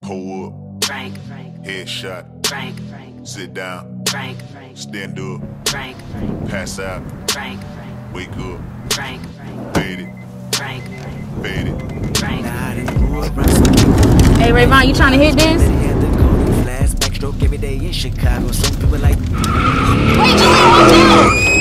Pull up. Frank. Headshot. Frank. Sit down. Frank. Stand up. Frank. Pass out. Frank. Wake up. Frank. Fade it. Frank. Fade it. Frank. Hey Rayvon, you trying to hit this? Backstroke every day in Chicago. Some people like. Wait, Julie, hold on!